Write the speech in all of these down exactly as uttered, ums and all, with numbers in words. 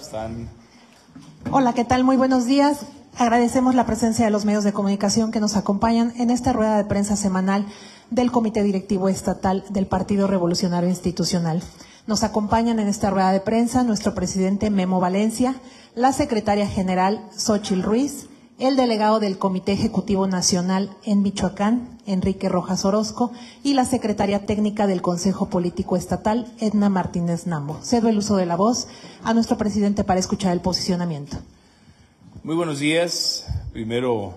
están? Hola, ¿qué tal? Muy buenos días. Agradecemos la presencia de los medios de comunicación que nos acompañan en esta rueda de prensa semanal del Comité Directivo Estatal del Partido Revolucionario Institucional. Nos acompañan en esta rueda de prensa nuestro presidente Memo Valencia, la secretaria general Xóchitl Ruiz, el delegado del Comité Ejecutivo Nacional en Michoacán, Enrique Rojas Orozco, y la secretaria técnica del Consejo Político Estatal, Edna Martínez Nambo. Cedo el uso de la voz a nuestro presidente para escuchar el posicionamiento. Muy buenos días. Primero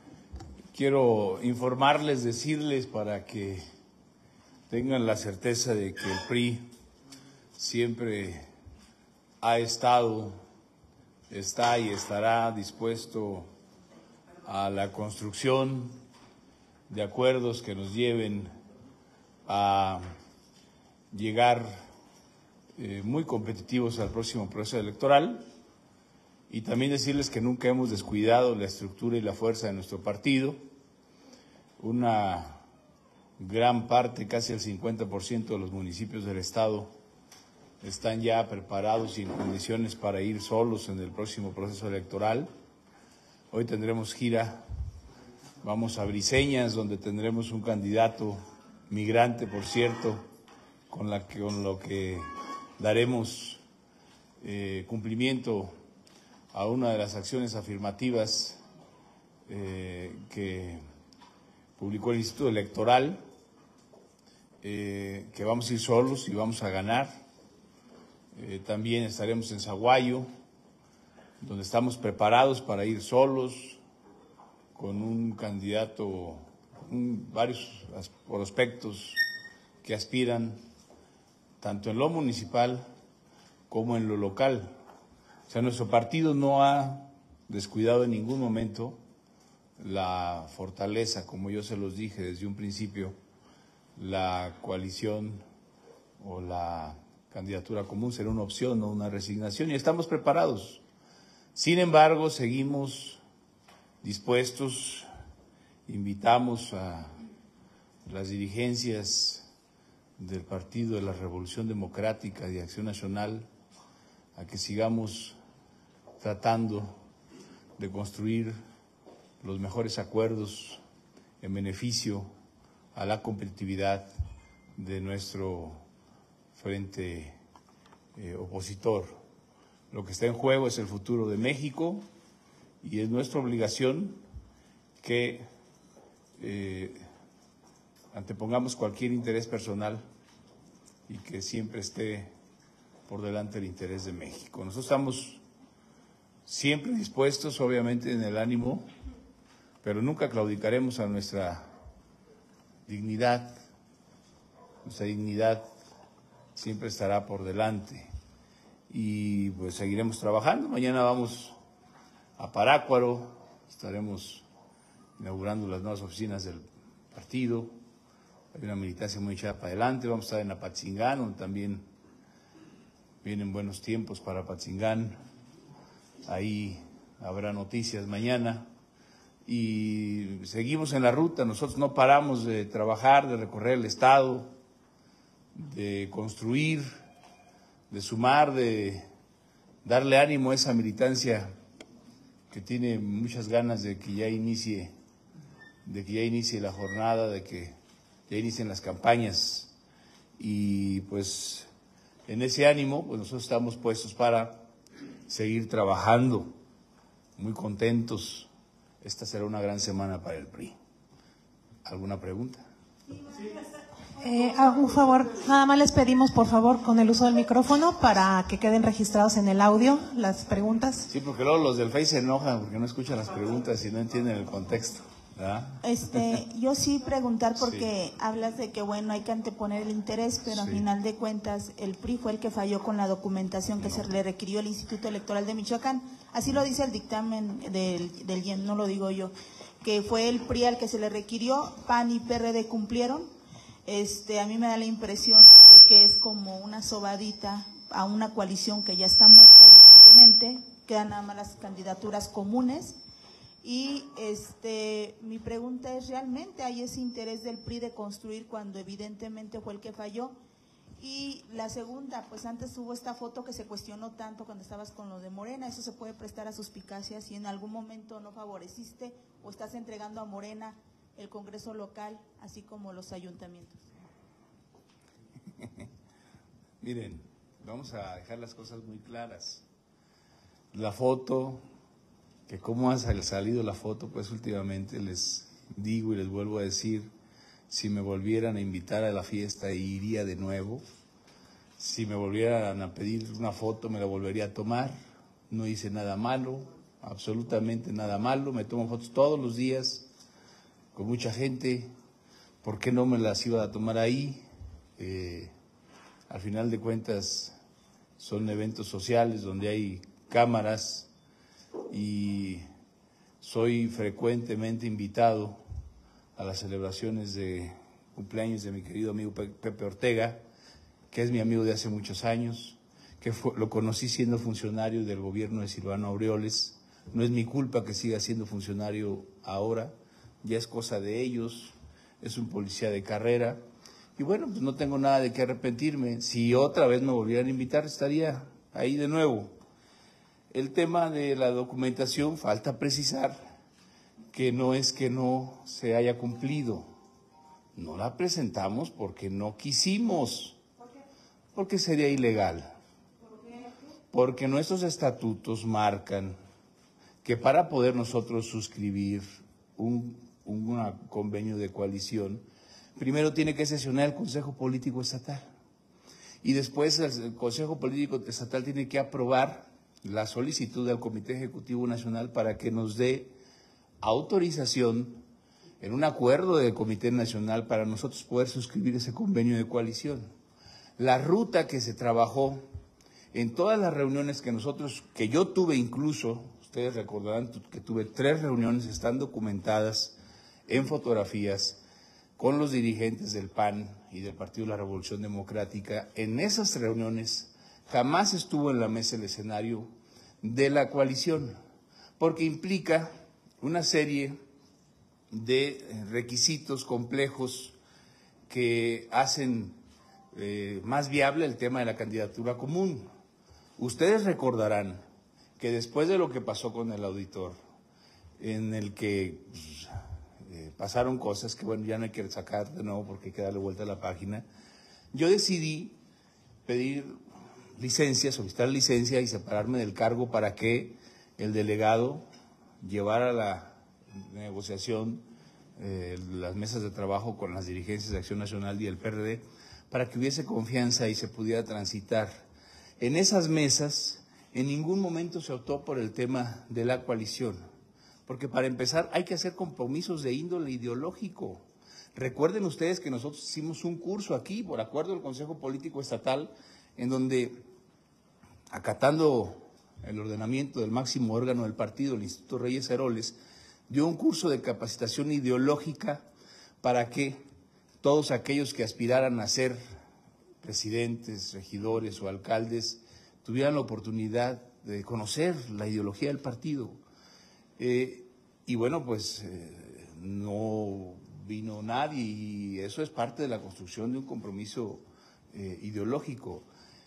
quiero informarles, decirles para que tengan la certeza de que el P R I siempre ha estado, está y estará dispuesto a la construcción de acuerdos que nos lleven a llegar eh, muy competitivos al próximo proceso electoral, y también decirles que nunca hemos descuidado la estructura y la fuerza de nuestro partido. Una gran parte, casi el cincuenta por ciento de los municipios del estado están ya preparados y en condiciones para ir solos en el próximo proceso electoral. Hoy tendremos gira, vamos a Briseñas, donde tendremos un candidato migrante, por cierto, con, la que, con lo que daremos eh, cumplimiento a una de las acciones afirmativas eh, que publicó el Instituto Electoral, eh, que vamos a ir solos y vamos a ganar. Eh, también estaremos en Zaguayo, donde estamos preparados para ir solos, con un candidato, un, varios prospectos que aspiran tanto en lo municipal como en lo local. O sea, nuestro partido no ha descuidado en ningún momento la fortaleza, como yo se los dije desde un principio, la coalición o la candidatura común será una opción, no una resignación, y estamos preparados. Sin embargo, seguimos dispuestos, invitamos a las dirigencias del Partido de la Revolución Democrática y de Acción Nacional a que sigamos tratando de construir los mejores acuerdos en beneficio a la competitividad de nuestro frente eh, opositor. Lo que está en juego es el futuro de México y es nuestra obligación que eh, antepongamos cualquier interés personal y que siempre esté por delante el interés de México. Nosotros estamos siempre dispuestos, obviamente en el ánimo, pero nunca claudicaremos a nuestra dignidad. Nuestra dignidad siempre estará por delante y pues seguiremos trabajando. Mañana vamos a Parácuaro, estaremos inaugurando las nuevas oficinas del partido. Hay una militancia muy echada para adelante. Vamos a estar en Apatzingán, donde también vienen buenos tiempos para Apatzingán. Ahí habrá noticias mañana. Y seguimos en la ruta. Nosotros no paramos de trabajar, de recorrer el estado, de construir, de sumar, de darle ánimo a esa militancia que tiene muchas ganas de que ya inicie, de que ya inicie la jornada, de que ya inicien las campañas. Y pues en ese ánimo, pues nosotros estamos puestos para seguir trabajando, muy contentos. Esta será una gran semana para el P R I. ¿Alguna pregunta? Eh, a un favor, nada más les pedimos, por favor, con el uso del micrófono para que queden registrados en el audio las preguntas. Sí, porque luego los del Face se enojan porque no escuchan las preguntas y no entienden el contexto, ¿verdad? Este, yo sí preguntar porque Sí. hablas de que bueno hay que anteponer el interés, pero Sí. a final de cuentas el P R I fue el que falló con la documentación que No. se le requirió al Instituto Electoral de Michoacán. Así lo dice el dictamen del, del I E M, no lo digo yo, que fue el P R I al que se le requirió, P A N y P R D cumplieron. Este, a mí me da la impresión de que es como una sobadita a una coalición que ya está muerta, evidentemente, quedan nada más las candidaturas comunes. Y este, mi pregunta es, ¿realmente hay ese interés del P R I de construir cuando evidentemente fue el que falló? Y la segunda, pues antes hubo esta foto que se cuestionó tanto cuando estabas con lo de Morena, eso se puede prestar a suspicacias si en algún momento no favoreciste o estás entregando a Morena el Congreso local, así como los ayuntamientos. Miren, vamos a dejar las cosas muy claras. La foto, que cómo ha salido la foto, pues últimamente les digo y les vuelvo a decir, si me volvieran a invitar a la fiesta iría de nuevo, si me volvieran a pedir una foto me la volvería a tomar, no hice nada malo, absolutamente nada malo, me tomo fotos todos los días con mucha gente, ¿por qué no me las iba a tomar ahí? Eh, al final de cuentas son eventos sociales donde hay cámaras y soy frecuentemente invitado a las celebraciones de cumpleaños de mi querido amigo Pepe Ortega, que es mi amigo de hace muchos años, que fue, lo conocí siendo funcionario del gobierno de Silvano Aureoles. No es mi culpa que siga siendo funcionario ahora, ya es cosa de ellos, es un policía de carrera, y bueno, pues no tengo nada de qué arrepentirme. Si otra vez me volvieran a invitar, estaría ahí de nuevo. El tema de la documentación, falta precisar que no es que no se haya cumplido, no la presentamos porque no quisimos, porque sería ilegal, porque nuestros estatutos marcan que para poder nosotros suscribir un, un convenio de coalición, primero tiene que sesionar el Consejo Político Estatal y después el Consejo Político Estatal tiene que aprobar la solicitud del Comité Ejecutivo Nacional para que nos dé autorización en un acuerdo del Comité Nacional para nosotros poder suscribir ese convenio de coalición. La ruta que se trabajó en todas las reuniones que nosotros, que yo tuve incluso, ustedes recordarán que tuve tres reuniones, están documentadas en fotografías con los dirigentes del P A N y del Partido de la Revolución Democrática. En esas reuniones jamás estuvo en la mesa el escenario de la coalición, porque implica una serie de requisitos complejos que hacen eh, más viable el tema de la candidatura común. Ustedes recordarán que después de lo que pasó con el auditor, en el que pues, eh, pasaron cosas que bueno, ya no hay que sacar de nuevo porque hay que darle vuelta a la página, yo decidí pedir licencia, solicitar licencia y separarme del cargo para que el delegado llevara la negociación, eh, las mesas de trabajo con las dirigencias de Acción Nacional y el P R D, para que hubiese confianza y se pudiera transitar. En esas mesas, en ningún momento se optó por el tema de la coalición, porque para empezar hay que hacer compromisos de índole ideológico. Recuerden ustedes que nosotros hicimos un curso aquí, por acuerdo del Consejo Político Estatal, en donde, acatando el ordenamiento del máximo órgano del partido, el Instituto Reyes Heroles, dio un curso de capacitación ideológica para que todos aquellos que aspiraran a ser presidentes, regidores o alcaldes tuvieran la oportunidad de conocer la ideología del partido. Eh, y bueno, pues eh, no vino nadie y eso es parte de la construcción de un compromiso eh, ideológico.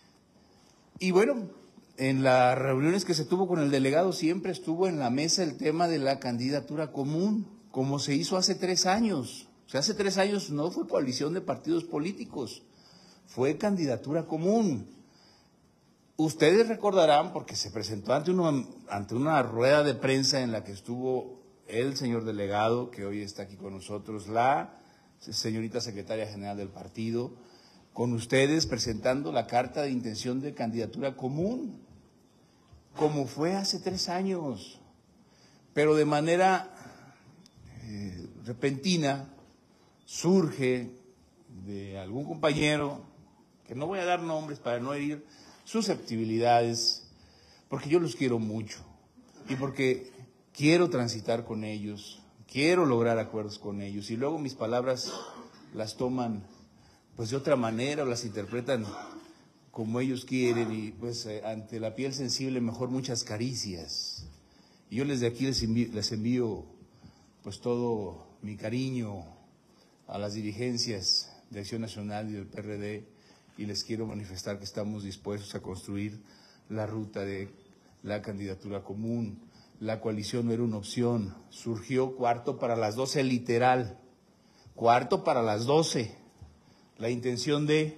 Y bueno, en las reuniones que se tuvo con el delegado siempre estuvo en la mesa el tema de la candidatura común, como se hizo hace tres años. O sea, hace tres años no fue coalición de partidos políticos, fue candidatura común. Ustedes recordarán, porque se presentó ante una, ante una rueda de prensa en la que estuvo el señor delegado, que hoy está aquí con nosotros, la señorita secretaria general del partido, con ustedes presentando la carta de intención de candidatura común, como fue hace tres años, pero de manera eh, repentina surge de algún compañero, que no voy a dar nombres para no herir susceptibilidades, porque yo los quiero mucho y porque quiero transitar con ellos, quiero lograr acuerdos con ellos y luego mis palabras las toman pues de otra manera o las interpretan como ellos quieren y pues eh, ante la piel sensible mejor muchas caricias. Y yo desde aquí les envío, les envío pues todo mi cariño a las dirigencias de Acción Nacional y del P R D y les quiero manifestar que estamos dispuestos a construir la ruta de la candidatura común. La coalición no era una opción, surgió cuarto para las doce literal, cuarto para las doce, la intención de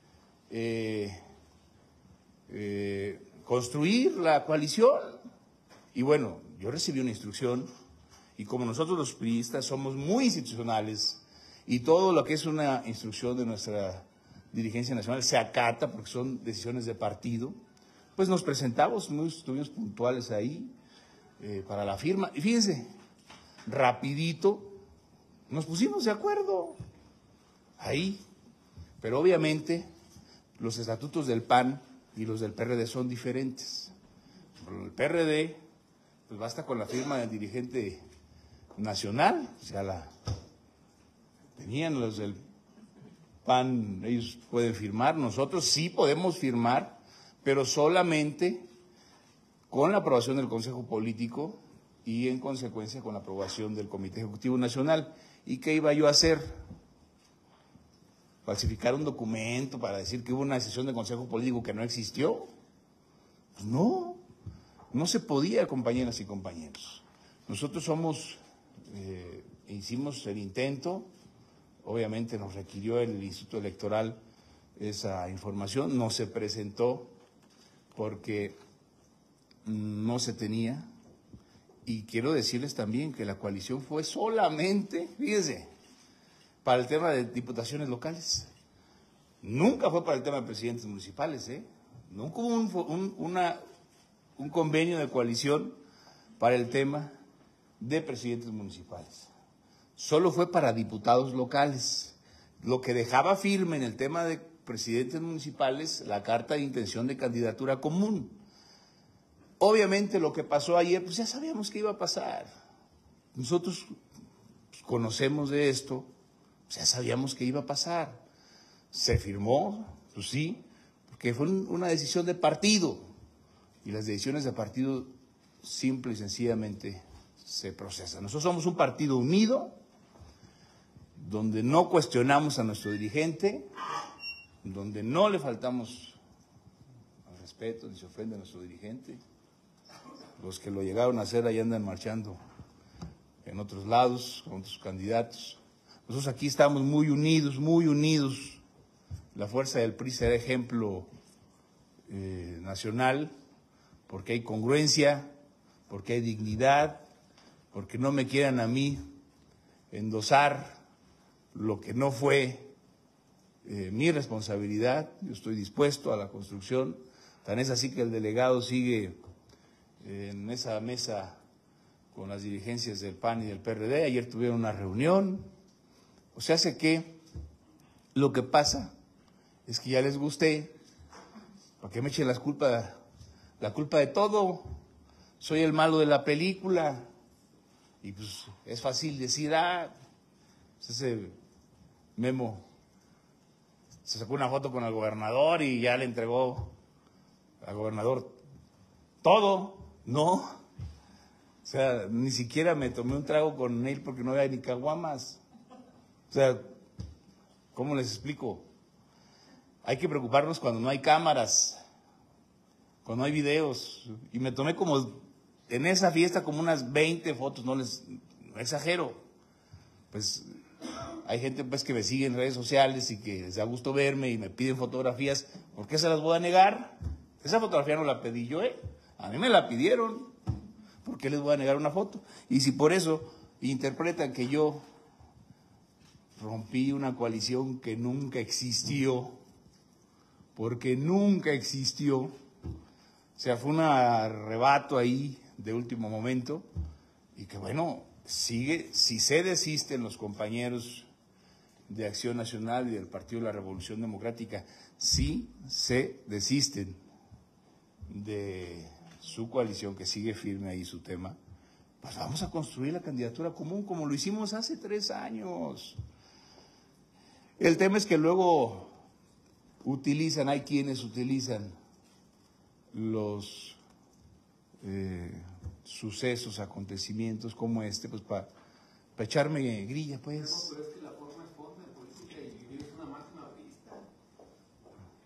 eh, eh, construir la coalición. Y bueno, yo recibí una instrucción y como nosotros los priistas somos muy institucionales y todo lo que es una instrucción de nuestra dirigencia nacional se acata porque son decisiones de partido, pues nos presentamos, muy, estuvimos puntuales ahí eh, para la firma. Y fíjense, rapidito nos pusimos de acuerdo ahí, pero obviamente los estatutos del P A N y los del P R D son diferentes. El P R D, pues basta con la firma del dirigente nacional, o sea, la tenían los del P A N, ellos pueden firmar, nosotros sí podemos firmar, pero solamente con la aprobación del Consejo Político y en consecuencia con la aprobación del Comité Ejecutivo Nacional. ¿Y qué iba yo a hacer? ¿Falsificar un documento para decir que hubo una decisión del Consejo Político que no existió? Pues no, no se podía, compañeras y compañeros. Nosotros somos, eh, hicimos el intento, obviamente nos requirió el Instituto Electoral esa información, no se presentó porque no se tenía. Y quiero decirles también que la coalición fue solamente, fíjense, para el tema de diputaciones locales. Nunca fue para el tema de presidentes municipales, ¿eh? Nunca hubo un, un, una, un convenio de coalición para el tema de presidentes municipales. Solo fue para diputados locales, lo que dejaba firme en el tema de presidentes municipales la carta de intención de candidatura común. Obviamente lo que pasó ayer, pues ya sabíamos que iba a pasar. Nosotros pues, conocemos de esto, pues ya sabíamos que iba a pasar. Se firmó, pues sí, porque fue un, una decisión de partido. Y las decisiones de partido simple y sencillamente se procesan. Nosotros somos un partido unido, donde no cuestionamos a nuestro dirigente, donde no le faltamos al respeto ni se ofende a nuestro dirigente. Los que lo llegaron a hacer ahí andan marchando en otros lados, con otros candidatos. Nosotros aquí estamos muy unidos, muy unidos. La fuerza del P R I será ejemplo eh, nacional, porque hay congruencia, porque hay dignidad, porque no me quieran a mí endosar lo que no fue eh, mi responsabilidad. Yo estoy dispuesto a la construcción. Tan es así que el delegado sigue en esa mesa con las dirigencias del P A N y del P R D. Ayer tuvieron una reunión. O sea, hace que lo que pasa es que ya les gusté. ¿Para qué me echen las culpas, la culpa de todo? Soy el malo de la película. Y pues es fácil decir, ah, pues ese Memo se sacó una foto con el gobernador y ya le entregó al gobernador todo. No, o sea, ni siquiera me tomé un trago con él porque no había ni caguamas. O sea, ¿cómo les explico? Hay que preocuparnos cuando no hay cámaras, cuando no hay videos. Y me tomé como, en esa fiesta, como unas veinte fotos, no les no exagero. Pues hay gente pues que me sigue en redes sociales y que les da gusto verme y me piden fotografías. ¿Por qué se las voy a negar? Esa fotografía no la pedí yo, ¿eh? A mí me la pidieron. ¿Por qué les voy a negar una foto? Y si por eso interpretan que yo rompí una coalición que nunca existió, porque nunca existió, o sea, fue un arrebato ahí de último momento, y que bueno, sigue, si se desisten los compañeros de Acción Nacional y del Partido de la Revolución Democrática, si se desisten de su coalición, que sigue firme ahí su tema, pues vamos a construir la candidatura común como lo hicimos hace tres años. El tema es que luego utilizan, hay quienes utilizan los eh, sucesos, acontecimientos como este, pues para pa echarme grilla, pues. No, pero es que la forma es forma de política y es una máxima vista.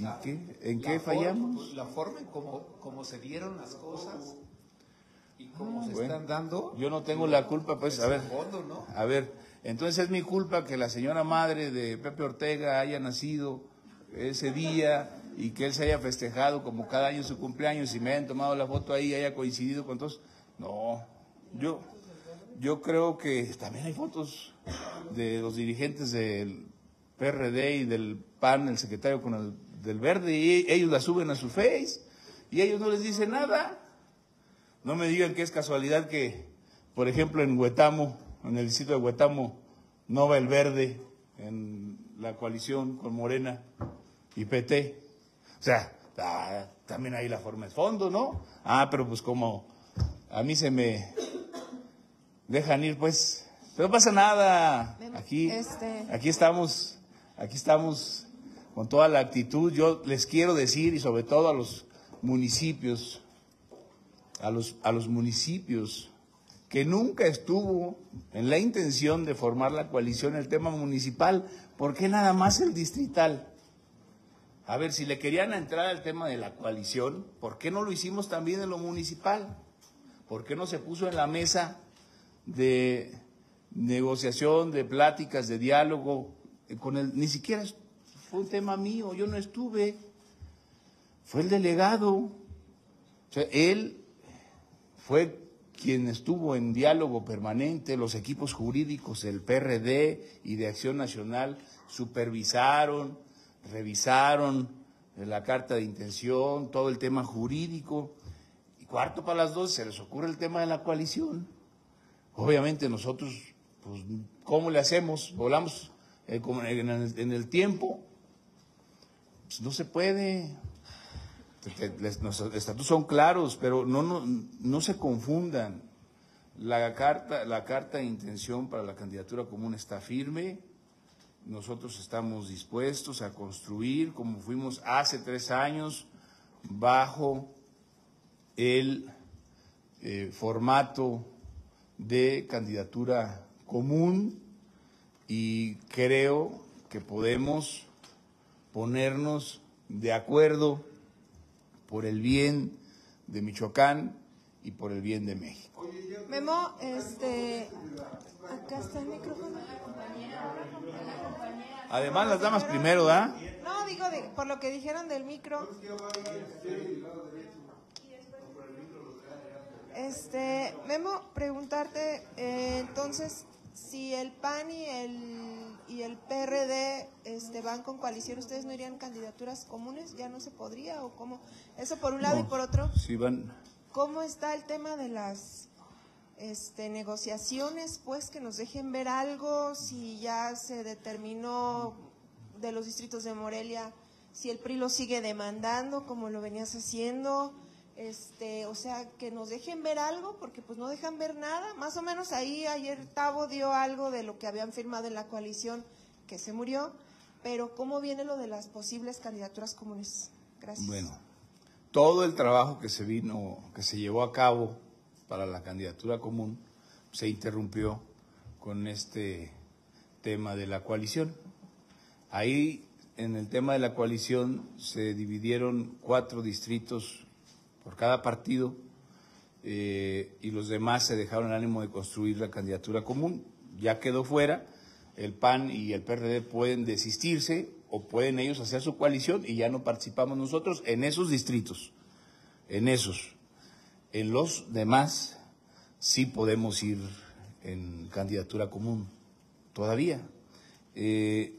¿En sea, qué, en la qué forma, fallamos? pues, la forma en cómo, cómo se dieron las cosas y cómo Ah, se bueno. están dando. Yo no tengo la culpa, pues, a ver, Fondo, ¿no? a ver, entonces es mi culpa que la señora madre de Pepe Ortega haya nacido ese día y que él se haya festejado como cada año su cumpleaños y me hayan tomado la foto ahí, haya coincidido con todos. No, yo, yo creo que también hay fotos de los dirigentes del P R D y del P A N, el secretario con el del Verde, y ellos la suben a su Face y ellos no les dicen nada. No me digan que es casualidad que, por ejemplo, en Huetamo, en el distrito de Huetamo, no va el Verde en la coalición con Morena y P T. O sea, ah, también ahí la forma es fondo, ¿no? Ah, pero pues como a mí se me dejan ir, pues, pero no pasa nada. Aquí, Este... aquí estamos, aquí estamos con toda la actitud. Yo les quiero decir, y sobre todo a los municipios, a los, a los municipios, que nunca estuvo en la intención de formar la coalición el tema municipal. ¿Por qué nada más el distrital? A ver, si le querían entrar al tema de la coalición, ¿por qué no lo hicimos también en lo municipal? ¿Por qué no se puso en la mesa de negociación, de pláticas, de diálogo con el, ni siquiera fue un tema mío, yo no estuve, fue el delegado, o sea, él fue quien estuvo en diálogo permanente, los equipos jurídicos del P R D y de Acción Nacional supervisaron, revisaron la carta de intención, todo el tema jurídico, y cuarto para las dos se les ocurre el tema de la coalición. Obviamente nosotros, pues, ¿cómo le hacemos? Volamos eh, como en, el, en el tiempo, pues no se puede. Los estatutos son claros, pero no, no, no se confundan. La carta, la carta de intención para la candidatura común está firme. Nosotros estamos dispuestos a construir, como fuimos hace tres años, bajo el eh, formato de candidatura común, y creo que podemos ponernos de acuerdo por el bien de Michoacán y por el bien de México. Memo, este, acá está el micrófono. Además, las damas primero, ¿da? No, digo, de, por lo que dijeron del micro. Este, Memo, preguntarte, eh, entonces, si el P A N y el y el P R D este, van con coalición, ¿ustedes no irían candidaturas comunes? ¿Ya no se podría o cómo? Eso por un lado. No, y por otro, sí van. ¿cómo está el tema de las este, negociaciones? Pues que nos dejen ver algo, si ya se determinó de los distritos de Morelia, si el P R I lo sigue demandando como lo venías haciendo. Este, o sea, que nos dejen ver algo, porque pues no dejan ver nada. Más o menos ahí ayer Tabo dio algo de lo que habían firmado en la coalición, que se murió, pero ¿cómo viene lo de las posibles candidaturas comunes? Gracias. Bueno, todo el trabajo que se vino, que se llevó a cabo para la candidatura común, se interrumpió con este tema de la coalición. Ahí, en el tema de la coalición, se dividieron cuatro distritos por cada partido, eh, y los demás se dejaron el ánimo de construir la candidatura común. Ya quedó fuera, el P A N y el P R D pueden desistirse o pueden ellos hacer su coalición y ya no participamos nosotros en esos distritos, en esos. En los demás sí podemos ir en candidatura común, todavía. Eh,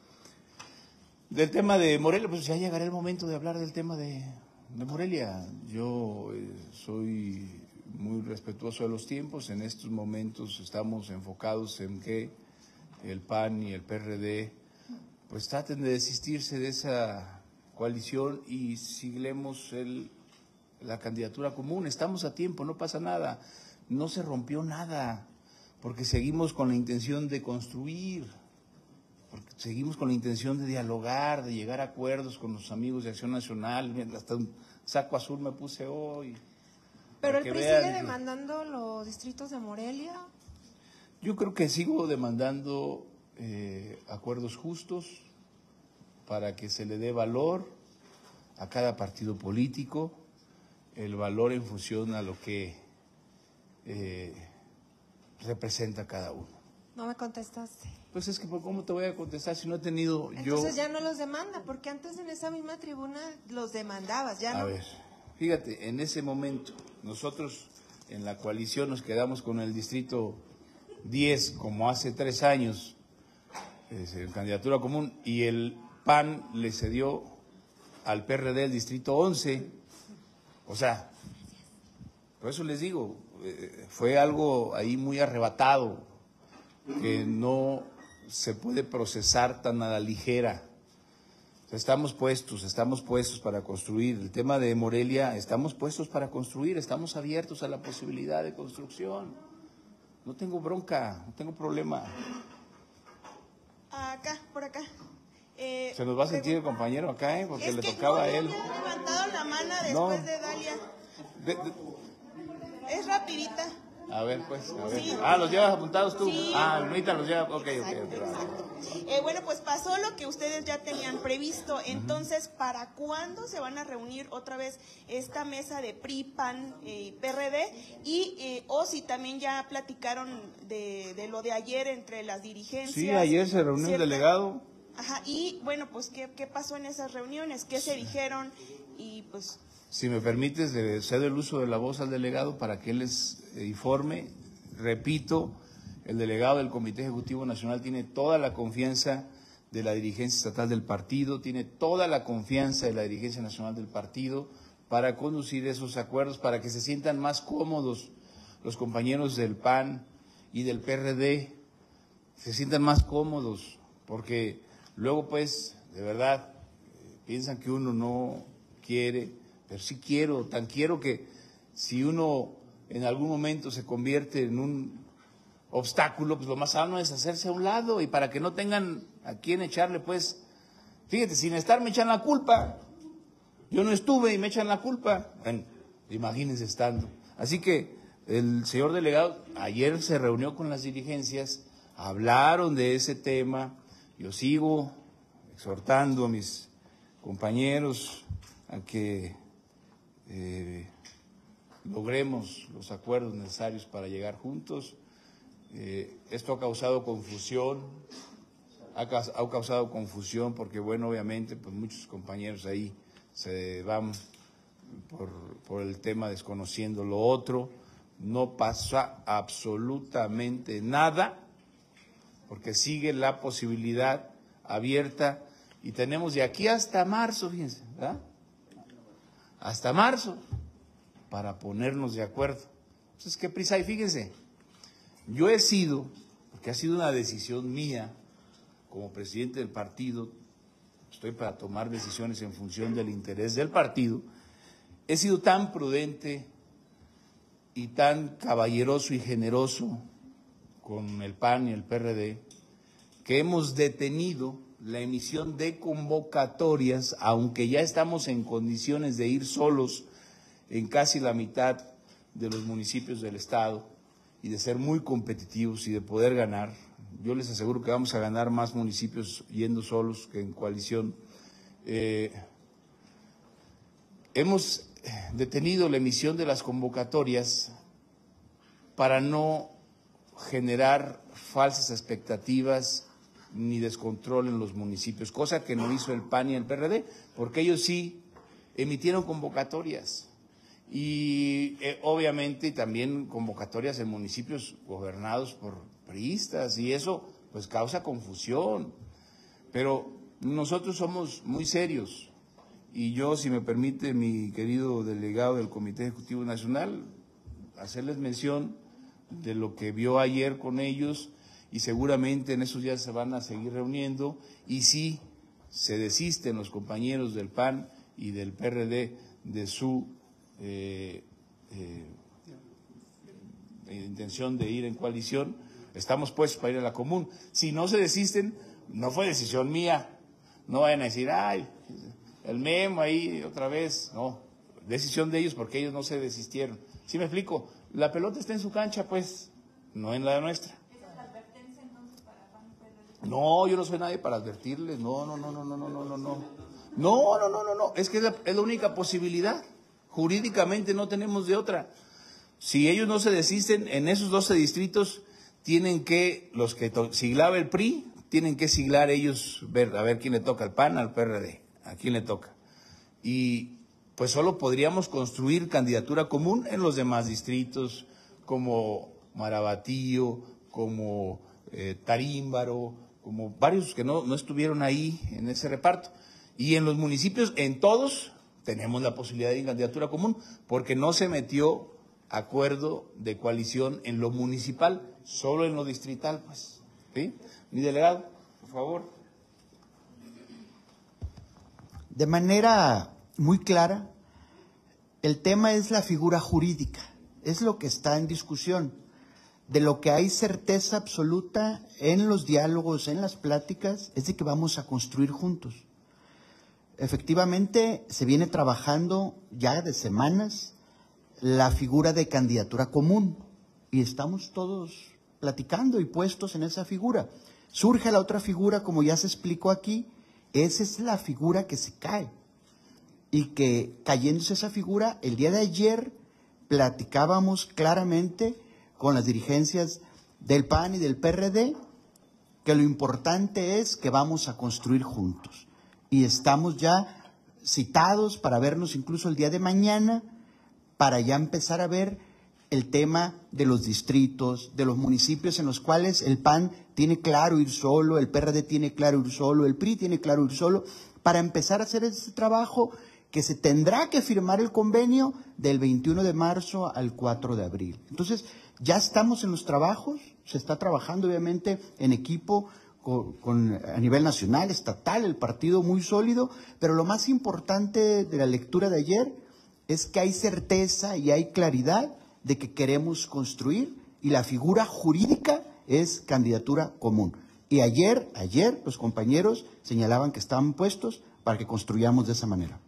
del tema de Morelia, pues ya llegará el momento de hablar del tema de... de Morelia. Yo eh, soy muy respetuoso de los tiempos. En estos momentos estamos enfocados en que el P A N y el P R D pues traten de desistirse de esa coalición y sigamos el, la candidatura común. Estamos a tiempo, no pasa nada, no se rompió nada, porque seguimos con la intención de construir, porque seguimos con la intención de dialogar, de llegar a acuerdos con los amigos de Acción Nacional. Hasta un saco azul me puse hoy. Pero el que P R I vean. sigue demandando los distritos de Morelia. Yo creo que sigo demandando eh, acuerdos justos para que se le dé valor a cada partido político el valor en función a lo que eh, representa cada uno. No me contestaste. Pues es que ¿cómo te voy a contestar si no he tenido yo? Entonces ya no los demanda, porque antes en esa misma tribuna los demandabas, ya no. A ver, fíjate, en ese momento nosotros en la coalición nos quedamos con el distrito diez, como hace tres años, es, en candidatura común, y el P A N le cedió al P R D el distrito once. O sea, por eso les digo, eh, fue algo ahí muy arrebatado, que no se puede procesar tan a la ligera. O sea, estamos puestos, estamos puestos para construir. El tema de Morelia, estamos puestos para construir, estamos abiertos a la posibilidad de construcción. No tengo bronca, no tengo problema. Acá, por acá. Eh, Se nos va a sentir el compañero acá, ¿eh? Porque es le que tocaba no, a no él. me han levantado la mano después No. de Dalia. De- de- Es rapidita. a ver, pues, a ver. Sí. Ah, ¿los llevas apuntados tú? Sí. Ah, ahorita los llevas, ok, ok, Exacto, ok. exacto. Eh, bueno, pues pasó lo que ustedes ya tenían previsto. Entonces, ¿para cuándo se van a reunir otra vez esta mesa de P R I, P A N, eh, P R D? Y, eh, o si también ya platicaron de, de lo de ayer entre las dirigencias. Sí, ayer se reunió el ¿cierto? delegado. Ajá, y bueno, pues, ¿qué, qué pasó en esas reuniones? ¿Qué se dijeron? Y pues... Si me permites, le cedo el uso de la voz al delegado para que él les eh, informe. Repito, el delegado del Comité Ejecutivo Nacional tiene toda la confianza de la dirigencia estatal del partido, tiene toda la confianza de la dirigencia nacional del partido para conducir esos acuerdos, para que se sientan más cómodos los compañeros del P A N y del P R D, se sientan más cómodos, porque luego pues, de verdad, eh, piensan que uno no quiere, pero sí quiero, tan quiero que si uno en algún momento se convierte en un obstáculo, pues lo más sano es hacerse a un lado y para que no tengan a quién echarle, pues, fíjate, sin estar me echan la culpa. Yo no estuve y me echan la culpa. Bueno, imagínense estando. Así que el señor delegado ayer se reunió con las dirigencias, hablaron de ese tema. Yo sigo exhortando a mis compañeros a que eh, logremos los acuerdos necesarios para llegar juntos. Eh, esto ha causado confusión, ha, ha causado confusión porque, bueno, obviamente, pues muchos compañeros ahí se van por, por el tema desconociendo lo otro. No pasa absolutamente nada, porque sigue la posibilidad abierta y tenemos de aquí hasta marzo, fíjense, ¿verdad? Hasta marzo, para ponernos de acuerdo. Entonces, ¿qué prisa hay? Fíjense, yo he sido, porque ha sido una decisión mía, como presidente del partido, estoy para tomar decisiones en función del interés del partido, he sido tan prudente y tan caballeroso y generoso con el P A N y el P R D, que hemos detenido la emisión de convocatorias, aunque ya estamos en condiciones de ir solos en casi la mitad de los municipios del estado y de ser muy competitivos y de poder ganar. Yo les aseguro que vamos a ganar más municipios yendo solos que en coalición. Eh, hemos detenido la emisión de las convocatorias para no generar falsas expectativas ni descontrol en los municipios, cosa que no hizo el P A N y el P R D, porque ellos sí emitieron convocatorias y eh, obviamente también convocatorias en municipios gobernados por priistas, y eso pues causa confusión, pero nosotros somos muy serios y yo, si me permite mi querido delegado del Comité Ejecutivo Nacional, hacerles mención de lo que vio ayer con ellos, y seguramente en esos días se van a seguir reuniendo, y si se desisten los compañeros del P A N y del P R D de su eh, eh, intención de ir en coalición, estamos puestos para ir a la común. Si no se desisten, no fue decisión mía, no vayan a decir, ay, el memo ahí otra vez, no, decisión de ellos porque ellos no se desistieron. ¿Sí me explico? La pelota está en su cancha, pues, no en la nuestra. No, yo no soy nadie para advertirles, no, no, no, no, no, no, no, no, No, no, no, no, no, es que es la, es la única posibilidad. Jurídicamente no tenemos de otra. Si ellos no se desisten, en esos doce distritos tienen que, los que to- siglaba el P R I, tienen que siglar ellos, ver, a ver quién le toca al P A N, al P R D, a quién le toca. Y pues solo podríamos construir candidatura común en los demás distritos, como Marabatío, como eh, Tarímbaro, como varios que no, no estuvieron ahí en ese reparto. Y en los municipios, en todos, tenemos la posibilidad de candidatura común, porque no se metió acuerdo de coalición en lo municipal, solo en lo distrital, pues. ¿Sí? Mi delegado, por favor. De manera muy clara, el tema es la figura jurídica, es lo que está en discusión. De lo que hay certeza absoluta en los diálogos, en las pláticas, es de que vamos a construir juntos. Efectivamente, se viene trabajando ya de semanas la figura de candidatura común y estamos todos platicando y puestos en esa figura. Surge la otra figura, como ya se explicó aquí, esa es la figura que se cae y que cayéndose esa figura, el día de ayer platicábamos claramente con las dirigencias del P A N y del P R D que lo importante es que vamos a construir juntos y estamos ya citados para vernos incluso el día de mañana para ya empezar a ver el tema de los distritos, de los municipios en los cuales el P A N tiene claro ir solo, el P R D tiene claro ir solo, el P R I tiene claro ir solo, para empezar a hacer ese trabajo que se tendrá que firmar el convenio del veintiuno de marzo al cuatro de abril. Entonces, ya estamos en los trabajos, se está trabajando obviamente en equipo con, con, a nivel nacional, estatal, el partido muy sólido, pero lo más importante de la lectura de ayer es que hay certeza y hay claridad de que queremos construir y la figura jurídica es candidatura común. Y ayer, ayer los compañeros señalaban que estaban puestos para que construyamos de esa manera.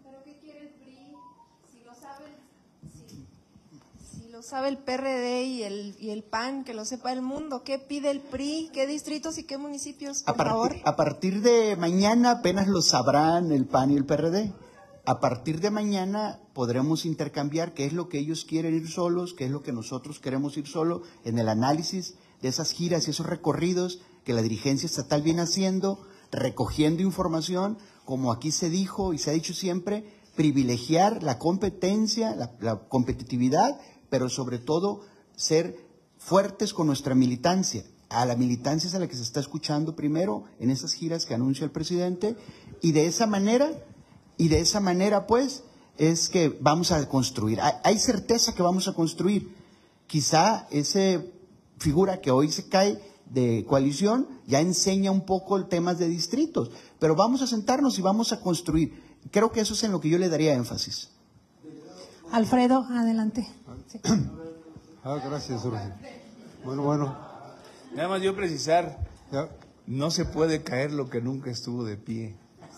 Sabe el P R D y el, y el P A N, que lo sepa el mundo. ¿Qué pide el P R I? ¿Qué distritos y qué municipios? Por a, partir, favor. a partir de mañana apenas lo sabrán el P A N y el P R D. A partir de mañana podremos intercambiar qué es lo que ellos quieren ir solos, qué es lo que nosotros queremos ir solo en el análisis de esas giras y esos recorridos que la dirigencia estatal viene haciendo, recogiendo información, como aquí se dijo y se ha dicho siempre, privilegiar la competencia, la, la competitividad, pero sobre todo ser fuertes con nuestra militancia. A la militancia es a la que se está escuchando primero en esas giras que anuncia el presidente, y de esa manera, y de esa manera pues, es que vamos a construir. Hay, hay certeza que vamos a construir. Quizá esa figura que hoy se cae de coalición ya enseña un poco el tema de distritos, pero vamos a sentarnos y vamos a construir. Creo que eso es en lo que yo le daría énfasis. Alfredo, adelante. Sí. Ah, gracias, Jorge. Bueno, bueno. Nada más yo precisar, Ya. no se puede caer lo que nunca estuvo de pie.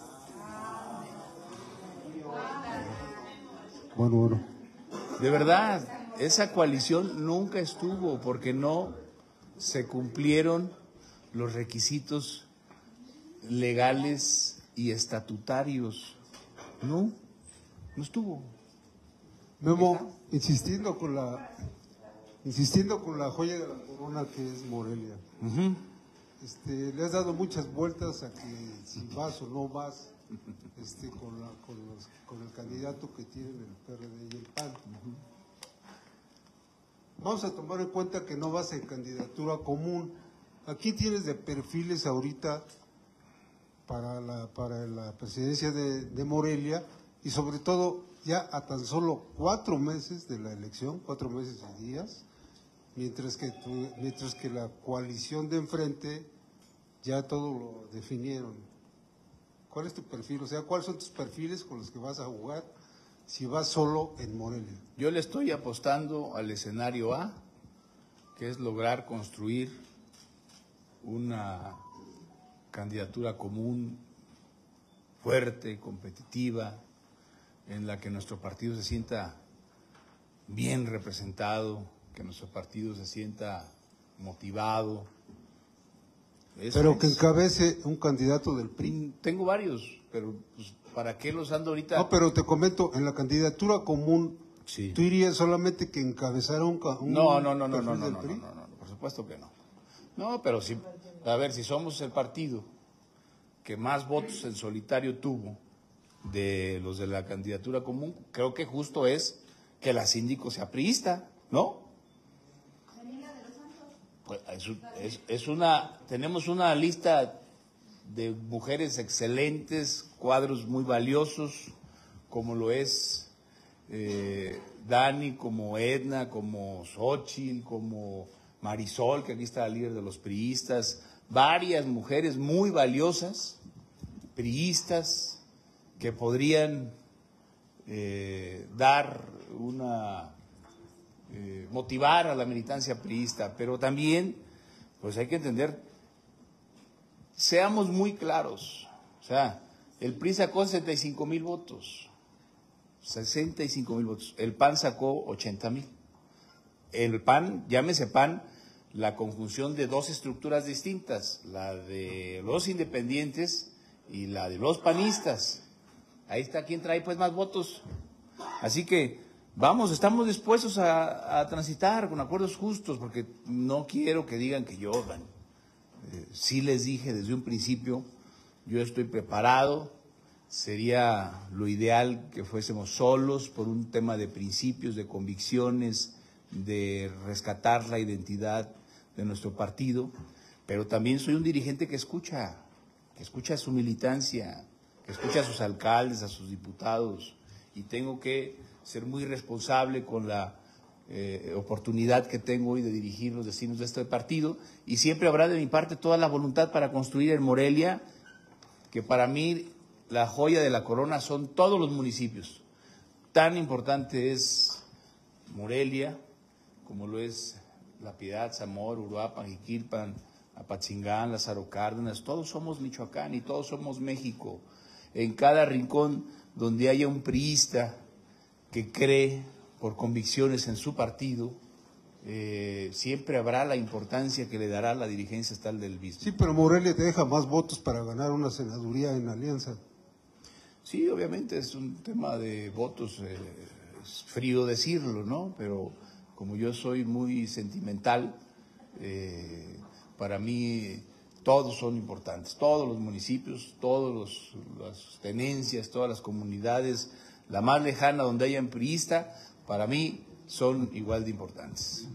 Bueno, bueno. De verdad, esa coalición nunca estuvo porque no se cumplieron los requisitos legales y estatutarios. No, no estuvo. Memo, insistiendo con la insistiendo con la joya de la corona que es Morelia. Uh-huh. Este, le has dado muchas vueltas a que si vas o no vas este, con, la, con, los, con el candidato que tienen el P R D y el P A N. Uh-huh. Vamos a tomar en cuenta que no vas en candidatura común. Aquí tienes de perfiles ahorita para la, para la presidencia de, de Morelia y sobre todo ya a tan solo cuatro meses de la elección, cuatro meses y días, mientras que, tu, mientras que la coalición de enfrente ya todo lo definieron. ¿Cuál es tu perfil? O sea, ¿cuáles son tus perfiles con los que vas a jugar si vas solo en Morelia? Yo le estoy apostando al escenario A, que es lograr construir una candidatura común, fuerte, competitiva, en la que nuestro partido se sienta bien representado, que nuestro partido se sienta motivado. Eso Pero es. que encabece un candidato del P R I. Tengo varios, pero pues, ¿para qué los ando ahorita? No, pero te comento, en la candidatura común, Sí. ¿tú irías solamente que encabezara un, ca- un No, no, no, no, perfil no, no, del no, P R I? no, no, no, por supuesto que no. No, pero sí, a ver, si somos el partido que más votos en solitario tuvo de los de la candidatura común, creo que justo es que la síndico sea priista, ¿no? Pues es, es, es una, tenemos una lista de mujeres excelentes, cuadros muy valiosos, como lo es eh, Dani, como Edna, como Xochitl, como Marisol, que aquí está la líder de los priistas, varias mujeres muy valiosas, priistas, que podrían eh, dar una, eh, motivar a la militancia priista, pero también, pues hay que entender, seamos muy claros, o sea, el P R I sacó sesenta y cinco mil votos, sesenta y cinco mil votos, el P A N sacó ochenta mil. El P A N, llámese P A N, la conjunción de dos estructuras distintas, la de los independientes y la de los panistas. Ahí está quien trae pues más votos. Así que vamos, estamos dispuestos a, a transitar con acuerdos justos, porque no quiero que digan que yo, bueno, eh, sí les dije desde un principio, yo estoy preparado, sería lo ideal que fuésemos solos por un tema de principios, de convicciones, de rescatar la identidad de nuestro partido, pero también soy un dirigente que escucha, que escucha a su militancia, que escucha a sus alcaldes, a sus diputados, y tengo que ser muy responsable con la eh, oportunidad que tengo hoy de dirigir los destinos de este partido, y siempre habrá de mi parte toda la voluntad para construir en Morelia, que para mí la joya de la corona son todos los municipios. Tan importante es Morelia, como lo es La Piedad, Zamora, Uruapan, Jiquilpan, Apatzingán, Lázaro Cárdenas. Todos somos Michoacán y todos somos México. En cada rincón donde haya un priista que cree por convicciones en su partido, eh, siempre habrá la importancia que le dará la dirigencia estatal del mismo. Sí, pero Morelia te deja más votos para ganar una senaduría en alianza. Sí, obviamente es un tema de votos, eh, es frío decirlo, ¿no? Pero como yo soy muy sentimental, eh, para mí todos son importantes, todos los municipios, todas las tenencias, todas las comunidades, la más lejana donde haya un priista, para mí son igual de importantes.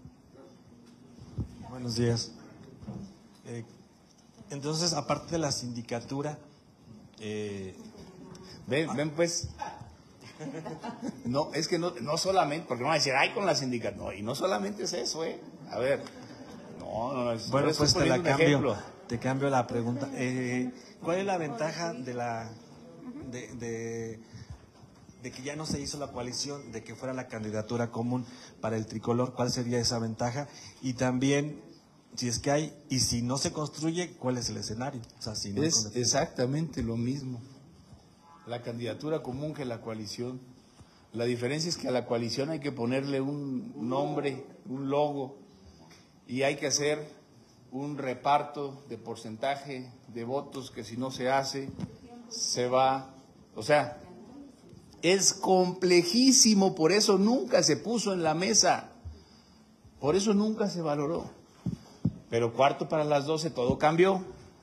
Buenos días. Eh, entonces, aparte de la sindicatura, eh, Ven, ven pues, no, es que no, no solamente, porque no van a decir, ay, con la sindicatura, no, y no solamente es eso, eh, a ver, no, no, es, bueno, yo pues estoy te la poniendo un cambio, ejemplo. te cambio la pregunta. Eh, ¿Cuál es la ventaja de la, de, de, de que ya no se hizo la coalición, de que fuera la candidatura común para el tricolor? ¿Cuál sería esa ventaja? Y también, si es que hay, y si no se construye, ¿cuál es el escenario? O sea, si no Es exactamente lo mismo. La candidatura común que la coalición. La diferencia es que a la coalición hay que ponerle un nombre, un logo, y hay que hacer un reparto de porcentaje de votos que si no se hace, se va. O sea, es complejísimo, por eso nunca se puso en la mesa, por eso nunca se valoró. Pero cuarto para las doce todo cambió.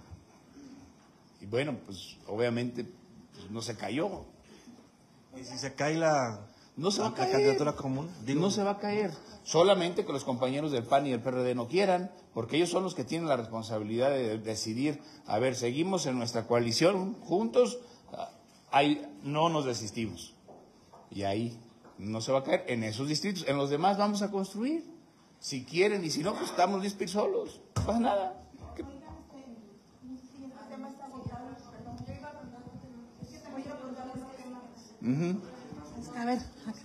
Y bueno, pues obviamente no se cayó. ¿Y si se cae la, no se va la, a caer. la candidatura común? Digo, no se va a caer. Solamente que los compañeros del P A N y del P R D no quieran, porque ellos son los que tienen la responsabilidad de decidir, a ver, seguimos en nuestra coalición juntos, ahí no nos desistimos. Y ahí no se va a caer en esos distritos. En los demás vamos a construir. Si quieren, y si no, pues estamos listos solos. No pasa nada. ¿Qué? Uh-huh. A ver.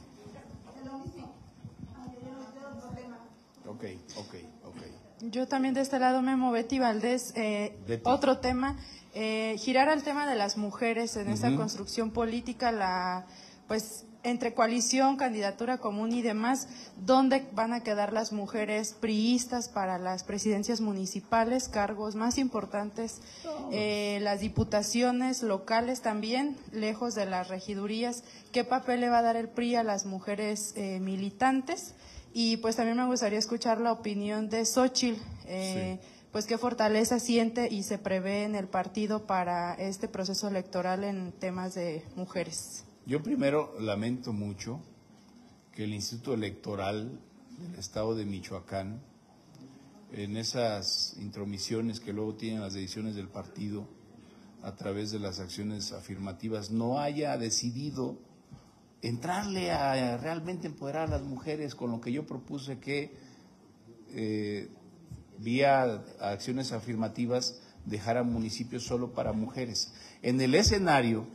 Ok, ok, ok. Yo también de este lado, Memo, Betty Valdés, eh, otro tema, eh, girar al tema de las mujeres en uh-huh. esta construcción política, la, pues entre coalición, candidatura común y demás, ¿dónde van a quedar las mujeres priistas para las presidencias municipales, cargos más importantes, eh, las diputaciones locales también, lejos de las regidurías? ¿Qué papel le va a dar el P R I a las mujeres eh, militantes? Y pues también me gustaría escuchar la opinión de Xóchitl, eh, sí. Pues qué fortaleza siente y se prevé en el partido para este proceso electoral en temas de mujeres. Yo primero lamento mucho que el Instituto Electoral del Estado de Michoacán, en esas intromisiones que luego tienen las decisiones del partido a través de las acciones afirmativas, no haya decidido entrarle a realmente empoderar a las mujeres con lo que yo propuse que eh, vía acciones afirmativas dejara municipios solo para mujeres. En el escenario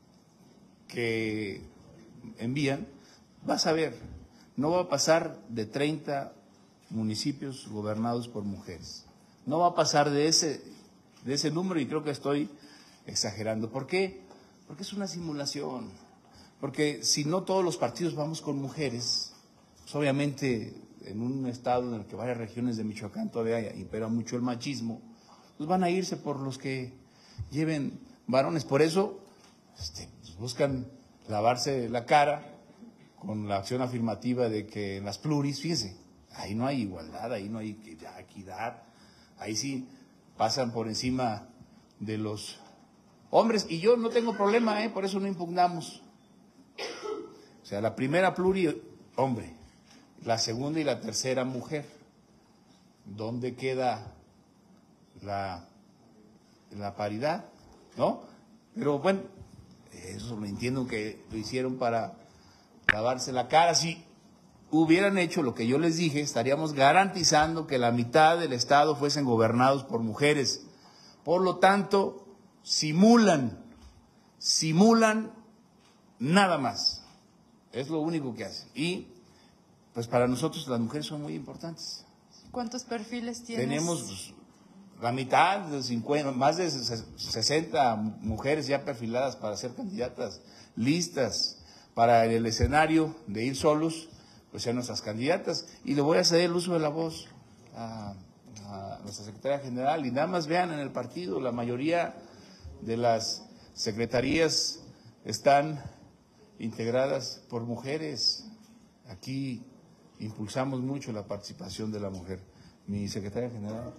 que envían, vas a ver, no va a pasar de treinta municipios gobernados por mujeres. No va a pasar de ese, de ese número, y creo que estoy exagerando. ¿Por qué? Porque es una simulación. Porque si no todos los partidos vamos con mujeres, pues obviamente en un estado en el que varias regiones de Michoacán todavía impera mucho el machismo, pues van a irse por los que lleven varones. Por eso este, pues buscan lavarse la cara con la acción afirmativa de que en las pluris, fíjese, ahí no hay igualdad, ahí no hay equidad, ahí sí pasan por encima de los hombres, y yo no tengo problema, ¿eh? Por eso no impugnamos. O sea, la primera pluri, hombre, la segunda y la tercera, mujer. ¿Dónde queda la, la paridad? ¿No? Pero bueno, eso lo entiendo que lo hicieron para lavarse la cara. Si hubieran hecho lo que yo les dije, estaríamos garantizando que la mitad del estado fuesen gobernados por mujeres. Por lo tanto, simulan, simulan nada más. Es lo único que hacen. Y pues para nosotros las mujeres son muy importantes. ¿Cuántos perfiles tienes? Tenemos pues, la mitad, de cincuenta, más de sesenta mujeres ya perfiladas para ser candidatas, listas para el escenario de ir solos, pues sean nuestras candidatas. Y le voy a ceder el uso de la voz a, a nuestra secretaria general. Y nada más vean en el partido, la mayoría de las secretarías están integradas por mujeres. Aquí impulsamos mucho la participación de la mujer. Mi secretaria general.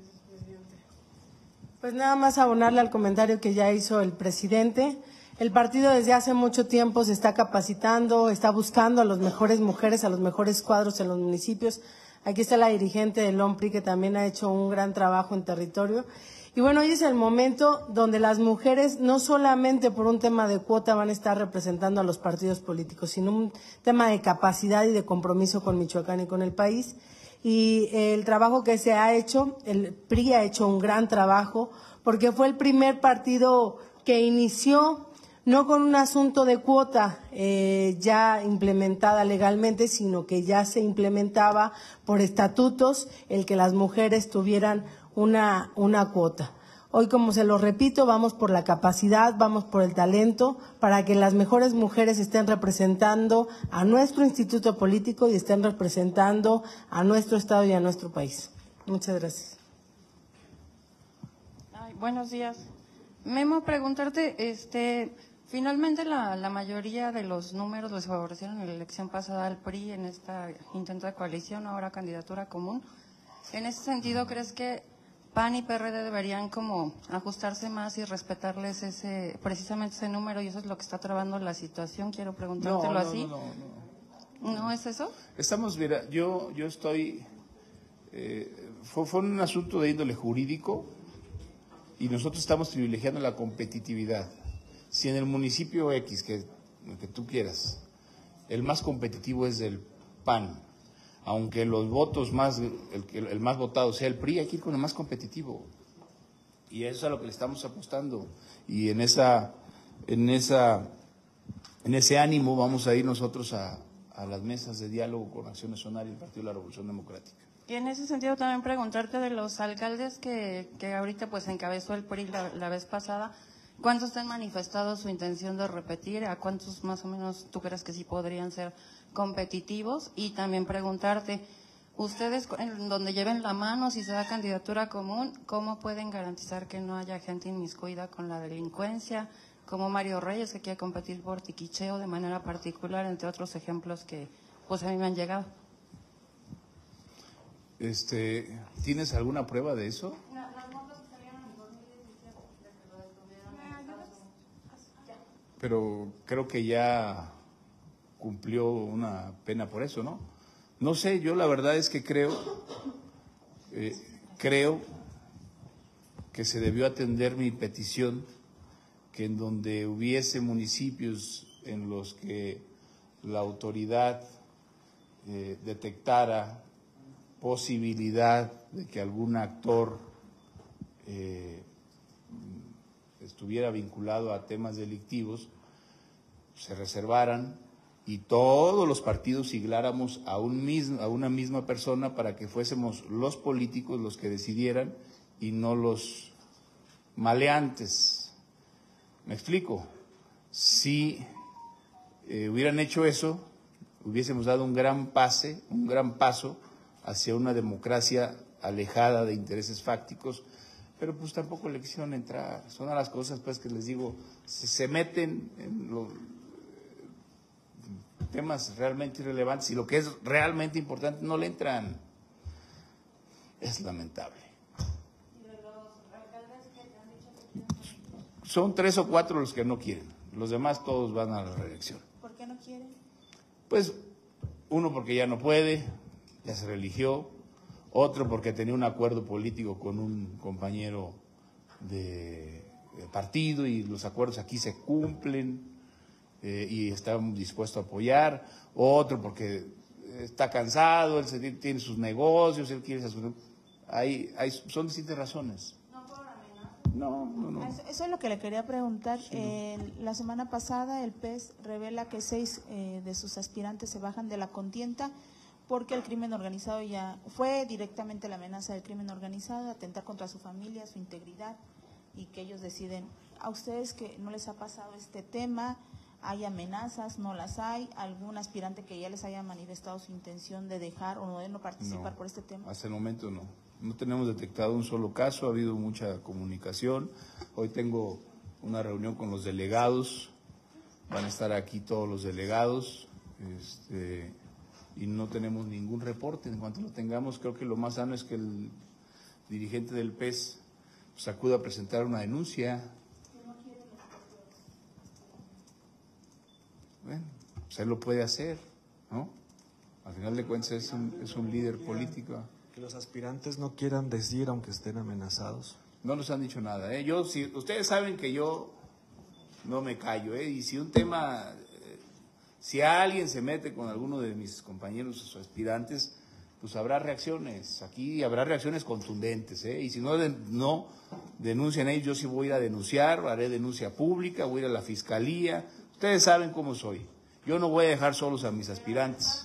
Pues nada más abonarle al comentario que ya hizo el presidente. El partido desde hace mucho tiempo se está capacitando, está buscando a las mejores mujeres, a los mejores cuadros en los municipios. Aquí está la dirigente del O M P R I, que también ha hecho un gran trabajo en territorio. Y bueno, hoy es el momento donde las mujeres no solamente por un tema de cuota van a estar representando a los partidos políticos, sino un tema de capacidad y de compromiso con Michoacán y con el país. Y el trabajo que se ha hecho, el P R I ha hecho un gran trabajo, porque fue el primer partido que inició no con un asunto de cuota eh, ya implementada legalmente, sino que ya se implementaba por estatutos el que las mujeres tuvieran una, una cuota. Hoy, como se lo repito, vamos por la capacidad, vamos por el talento, para que las mejores mujeres estén representando a nuestro instituto político y estén representando a nuestro estado y a nuestro país. Muchas gracias. Ay, buenos días. Memo, preguntarte, este, finalmente la, la mayoría de los números les favorecieron en la elección pasada al P R I en esta intento de coalición, ahora candidatura común. En ese sentido, ¿crees que P A N y P R D deberían como ajustarse más y respetarles ese, precisamente ese número, y eso es lo que está trabando la situación? Quiero preguntártelo no, no, así. No, no, no. ¿No es eso? Estamos, mira, yo, yo estoy, eh, fue, fue un asunto de índole jurídico y nosotros estamos privilegiando la competitividad. Si en el municipio X, que, que tú quieras, el más competitivo es del P A N, aunque los votos más, el, el más votado sea el P R I, hay que ir con el más competitivo. Y eso es a lo que le estamos apostando. Y en esa, en esa, en ese ánimo vamos a ir nosotros a, a las mesas de diálogo con Acción Nacional y el Partido de la Revolución Democrática. Y en ese sentido también preguntarte de los alcaldes que, que ahorita pues encabezó el P R I la, la vez pasada, ¿cuántos te han manifestado su intención de repetir? ¿A cuántos más o menos tú crees que sí podrían ser competitivos? Y también preguntarte, ustedes en donde lleven la mano, si se da candidatura común, ¿cómo pueden garantizar que no haya gente inmiscuida con la delincuencia? Como Mario Reyes, que quiere competir por tiquicheo de manera particular, entre otros ejemplos que pues a mí me han llegado. Este, ¿tienes alguna prueba de eso? Pero creo que ya cumplió una pena por eso, ¿no? No sé, yo la verdad es que creo, eh, creo que se debió atender mi petición, que en donde hubiese municipios en los que la autoridad eh, detectara posibilidad de que algún actor eh, estuviera vinculado a temas delictivos, se reservaran y todos los partidos sigláramos a, un mismo, a una misma persona para que fuésemos los políticos los que decidieran y no los maleantes. ¿Me explico? Si eh, hubieran hecho eso, hubiésemos dado un gran pase, un gran paso hacia una democracia alejada de intereses fácticos, pero pues tampoco le quisieron entrar. Son a las cosas pues que les digo, si se meten en los temas realmente irrelevantes y lo que es realmente importante no le entran. Es lamentable. Son tres o cuatro los que no quieren, los demás todos van a la reelección. ¿Por qué no quieren? Pues uno porque ya no puede, ya se religió, otro porque tenía un acuerdo político con un compañero de, de partido y los acuerdos aquí se cumplen eh, y está dispuesto a apoyar, otro porque está cansado, él se, tiene sus negocios, él quiere hacer, hay, hay, son distintas razones. No, no, no. Eso, eso es lo que le quería preguntar. Sí. Eh, la semana pasada el P E S revela que seis eh, de sus aspirantes se bajan de la contienda porque el crimen organizado ya fue directamente la amenaza del crimen organizado, atentar contra su familia, su integridad, y que ellos deciden. ¿A ustedes que no les ha pasado este tema? ¿Hay amenazas? ¿No las hay? ¿Algún aspirante que ya les haya manifestado su intención de dejar o de no participar no, por este tema? Hasta el momento no. No tenemos detectado un solo caso, ha habido mucha comunicación. Hoy tengo una reunión con los delegados, van a estar aquí todos los delegados, este, y no tenemos ningún reporte. En cuanto lo tengamos, creo que lo más sano es que el dirigente del P E S pues, acuda a presentar una denuncia. Bueno, pues él lo puede hacer, ¿no? Al final de cuentas es un, es un líder político. Que los aspirantes no quieran decir aunque estén amenazados. No nos han dicho nada, ¿eh? Yo, si ustedes saben que yo no me callo, ¿eh? Y si un tema, eh, si alguien se mete con alguno de mis compañeros o aspirantes, pues habrá reacciones. Aquí habrá reacciones contundentes, ¿eh? Y si no, de, no denuncian ellos, yo sí voy a ir a denunciar, haré denuncia pública, voy a ir a la fiscalía. Ustedes saben cómo soy. Yo no voy a dejar solos a mis aspirantes.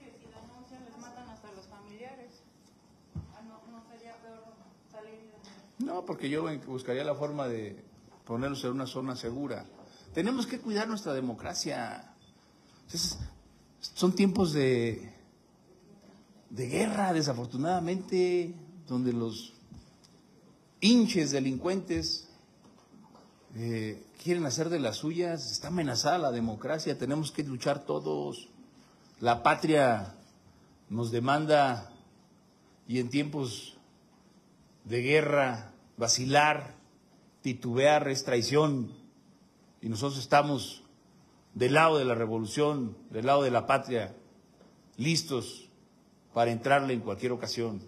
No, porque yo buscaría la forma de ponernos en una zona segura. Tenemos que cuidar nuestra democracia. Entonces, son tiempos de, de guerra, desafortunadamente, donde los hinches delincuentes eh, quieren hacer de las suyas. Está amenazada la democracia, tenemos que luchar todos. La patria nos demanda, y en tiempos de guerra, vacilar, titubear es traición, y nosotros estamos del lado de la revolución, del lado de la patria, listos para entrarle en cualquier ocasión.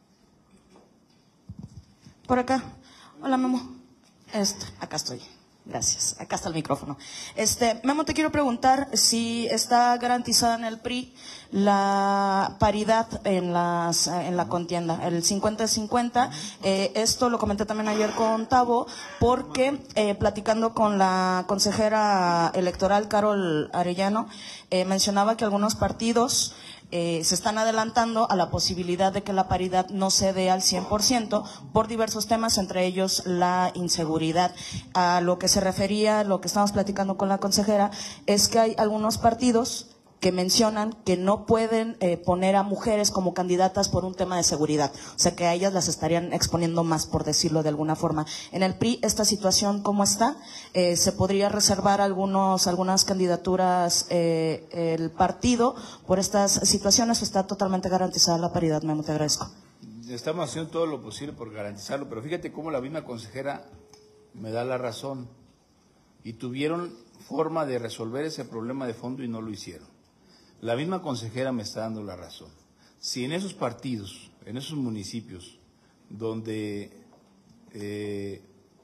Por acá. Hola, Memo. Este, acá estoy. Gracias. Acá está el micrófono. Este, Memo, te quiero preguntar si está garantizada en el P R I la paridad en las en la contienda, el cincuenta cincuenta. Eh, esto lo comenté también ayer con Tavo, porque eh, platicando con la consejera electoral Carol Arellano, Eh, mencionaba que algunos partidos eh, se están adelantando a la posibilidad de que la paridad no se dé al cien por ciento por diversos temas, entre ellos la inseguridad. A lo que se refería, lo que estamos platicando con la consejera, es que hay algunos partidos que mencionan que no pueden eh, poner a mujeres como candidatas por un tema de seguridad, o sea que a ellas las estarían exponiendo más, por decirlo de alguna forma. En el P R I, esta situación, ¿cómo está? Eh, ¿Se podría reservar algunos, algunas candidaturas eh, el partido por estas situaciones o está totalmente garantizada la paridad? Memo, te agradezco. Estamos haciendo todo lo posible por garantizarlo, pero fíjate cómo la misma consejera me da la razón y tuvieron forma de resolver ese problema de fondo y no lo hicieron. La misma consejera me está dando la razón. Si en esos partidos, en esos municipios donde eh,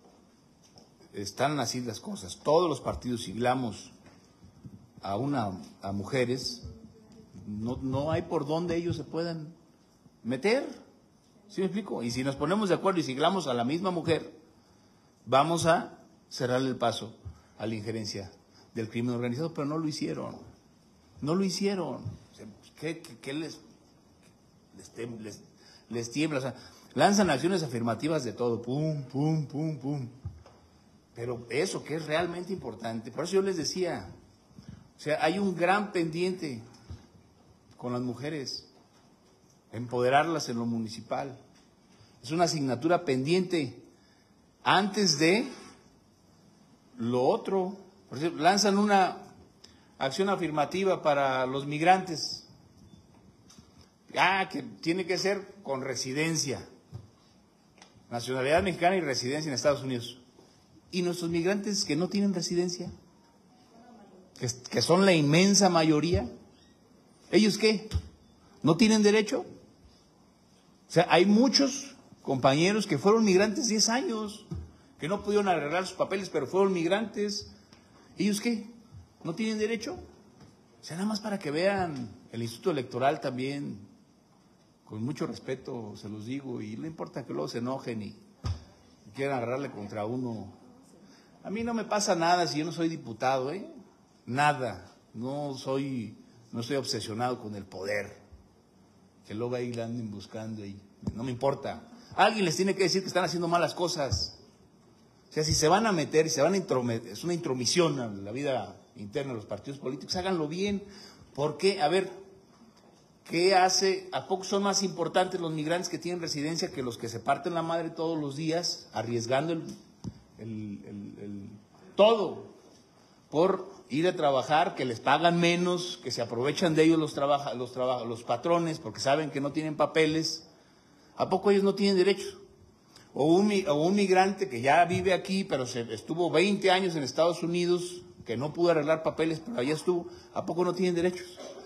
están así las cosas, todos los partidos siglamos a una a mujeres, no, no hay por donde ellos se puedan meter. ¿Sí me explico? Y si nos ponemos de acuerdo y siglamos a la misma mujer, vamos a cerrarle el paso a la injerencia del crimen organizado, pero no lo hicieron. No lo hicieron. ¿Qué, qué, qué les, les, tem, les, les tiembla? O sea, lanzan acciones afirmativas de todo, pum, pum, pum, pum. Pero eso que es realmente importante, por eso yo les decía, o sea, hay un gran pendiente con las mujeres, empoderarlas en lo municipal. Es una asignatura pendiente antes de lo otro. Por ejemplo, lanzan una acción afirmativa para los migrantes. Ah, que tiene que ser con residencia, nacionalidad mexicana y residencia en Estados Unidos. ¿Y nuestros migrantes que no tienen residencia? Que, que son la inmensa mayoría. ¿Ellos qué? ¿No tienen derecho? O sea, hay muchos compañeros que fueron migrantes diez años, que no pudieron arreglar sus papeles, pero fueron migrantes. ¿Ellos qué? ¿No tienen derecho? O sea, nada más para que vean, el Instituto Electoral también, con mucho respeto se los digo, y no importa que luego se enojen y, y quieran agarrarle contra uno. A mí no me pasa nada si yo no soy diputado, ¿eh? Nada. No soy, no estoy obsesionado con el poder. Que luego ahí la anden buscando y no me importa. Alguien les tiene que decir que están haciendo malas cosas. O sea, si se van a meter, si se van a intrometer, es una intromisión a la vida interna de los partidos políticos, háganlo bien. ¿Por qué? A ver, ¿qué hace? ¿A poco son más importantes los migrantes que tienen residencia que los que se parten la madre todos los días, arriesgando el, el, el, el todo por ir a trabajar, que les pagan menos, que se aprovechan de ellos los, trabaja, los, trabaja, los patrones porque saben que no tienen papeles? ¿A poco ellos no tienen derechos? O un, o un migrante que ya vive aquí, pero se estuvo veinte años en Estados Unidos, que no pudo arreglar papeles, pero allá estuvo, ¿a poco no tienen derechos?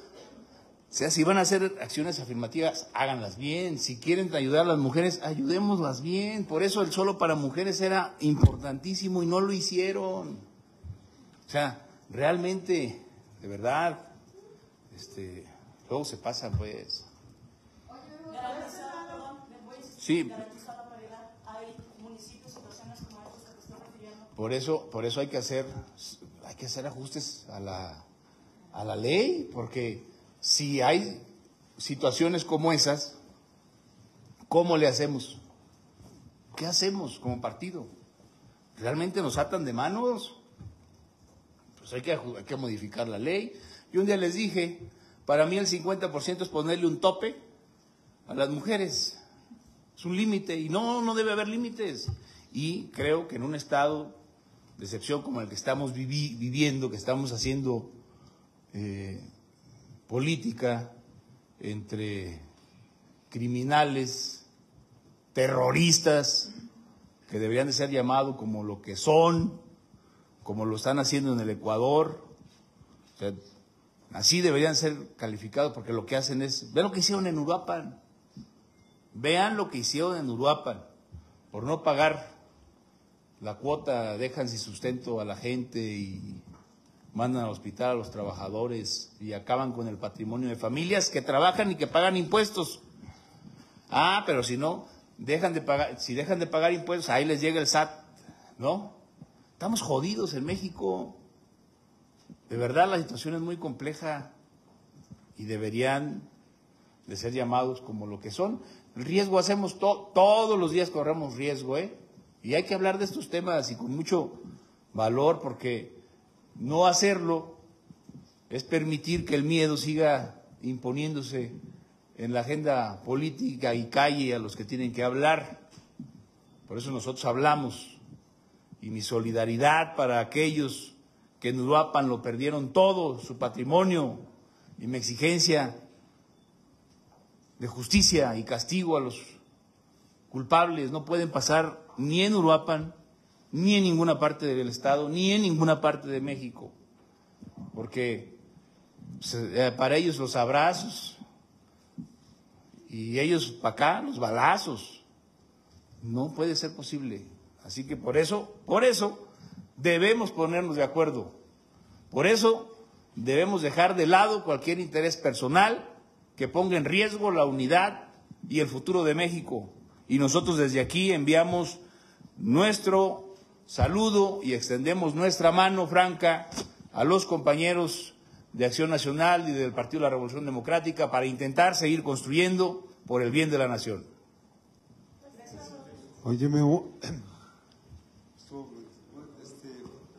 O sea, si van a hacer acciones afirmativas, háganlas bien. Si quieren ayudar a las mujeres, ayudémoslas bien. Por eso el solo para mujeres era importantísimo y no lo hicieron. O sea, realmente, de verdad, este, luego se pasa, pues. Sí. Por eso, por eso hay que hacer, hay que hacer ajustes a la, a la ley, porque si hay situaciones como esas, ¿cómo le hacemos? ¿Qué hacemos como partido? ¿Realmente nos atan de manos? Pues hay que, hay que modificar la ley. Yo un día les dije, para mí el cincuenta por ciento es ponerle un tope a las mujeres. Es un límite, y no, no debe haber límites. Y creo que en un estado de excepción como el que estamos vivi viviendo, que estamos haciendo eh, política entre criminales, terroristas, que deberían de ser llamados como lo que son, como lo están haciendo en el Ecuador, o sea, así deberían ser calificados, porque lo que hacen es, vean lo que hicieron en Uruapan, vean lo que hicieron en Uruapan, por no pagar la cuota, dejan sin sustento a la gente y mandan al hospital a los trabajadores y acaban con el patrimonio de familias que trabajan y que pagan impuestos. Ah, pero si no, dejan de pagar, si dejan de pagar impuestos, ahí les llega el S A T, ¿no? Estamos jodidos en México. de verdad la situación es muy compleja y deberían de ser llamados como lo que son. El riesgo hacemos to todos los días, corremos riesgo, ¿eh? Y hay que hablar de estos temas y con mucho valor, porque no hacerlo es permitir que el miedo siga imponiéndose en la agenda política y calle a los que tienen que hablar. Por eso nosotros hablamos, y mi solidaridad para aquellos que en Uruapan lo perdieron todo, su patrimonio, y mi exigencia de justicia y castigo a los culpables. No pueden pasar ni en Uruapan, ni en ninguna parte del estado, ni en ninguna parte de México, porque para ellos los abrazos y ellos para acá los balazos. No puede ser posible. Así que por eso, por eso debemos ponernos de acuerdo. Por eso debemos dejar de lado cualquier interés personal que ponga en riesgo la unidad y el futuro de México. Y nosotros desde aquí enviamos nuestro saludo y extendemos nuestra mano franca a los compañeros de Acción Nacional y del Partido de la Revolución Democrática para intentar seguir construyendo por el bien de la nación. Oye, Memo, este,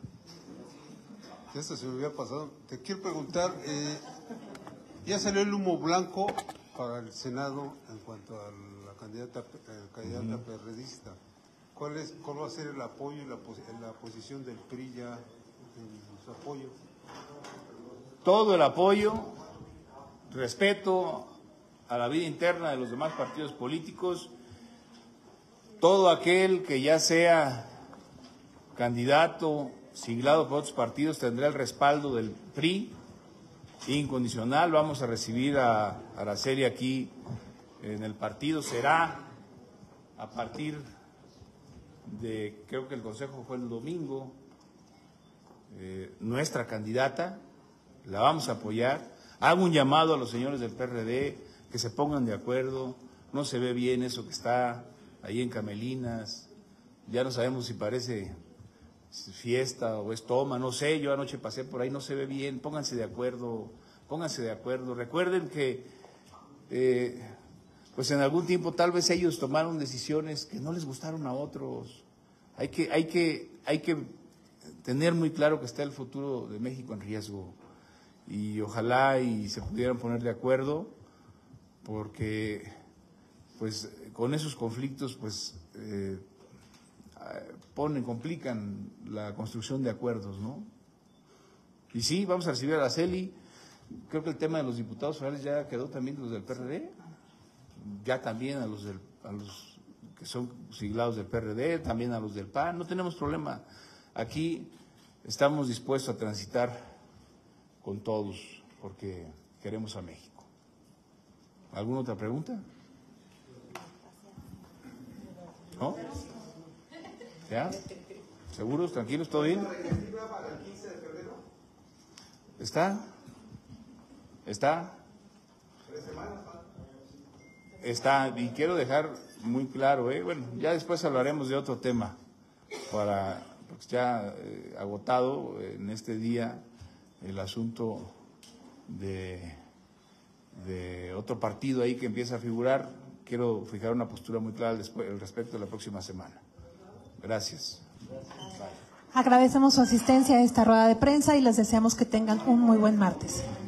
ya se me había pasado. Te quiero preguntar, eh, ya salió el humo blanco para el Senado en cuanto a la candidata, eh, candidata uh-huh. perredista. ¿Cuál es, cuál va a ser el apoyo y la, la posición del P R I ya en su apoyo? Todo el apoyo, respeto a la vida interna de los demás partidos políticos. Todo aquel que ya sea candidato siglado por otros partidos tendrá el respaldo del P R I incondicional. Vamos a recibir a Araceli aquí en el partido. Será a partir de, creo que el consejo fue el domingo, eh, nuestra candidata. La vamos a apoyar. Hago un llamado a los señores del P R D que se pongan de acuerdo. No se ve bien eso que está ahí en Camelinas. Ya no sabemos si parece fiesta o es toma, no sé. Yo anoche pasé por ahí, no se ve bien. Pónganse de acuerdo, pónganse de acuerdo. Recuerden que eh, pues en algún tiempo tal vez ellos tomaron decisiones que no les gustaron a otros. Hay que, hay que, hay que tener muy claro que está el futuro de México en riesgo. Y ojalá y se pudieran poner de acuerdo, porque pues con esos conflictos pues eh, ponen, complican la construcción de acuerdos, ¿no? Y sí, vamos a recibir a Araceli. Creo que el tema de los diputados federales ya quedó también los del P R D, ya también a los del, a los que son siglados del P R D, también a los del P A N. No tenemos problema. Aquí estamos dispuestos a transitar con todos, porque queremos a México. ¿Alguna otra pregunta? ¿No? ¿Ya? ¿Seguros? ¿Tranquilos? ¿Todo bien? ¿Está? ¿Está? Está, y quiero dejar muy claro, ¿eh? Bueno, ya después hablaremos de otro tema, para, pues ya eh, agotado en este día el asunto de, de otro partido ahí que empieza a figurar. Quiero fijar una postura muy clara después, al respecto de la próxima semana. Gracias. Agradecemos su asistencia a esta rueda de prensa y les deseamos que tengan un muy buen martes.